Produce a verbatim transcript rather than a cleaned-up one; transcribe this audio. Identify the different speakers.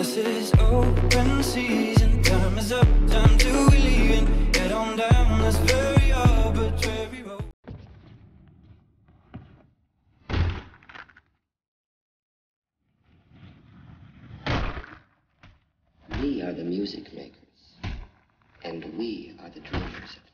Speaker 1: This is open season. Time is up, time to leave and head on down this very arbitrary road.
Speaker 2: We are the music makers, and we are the dreamers of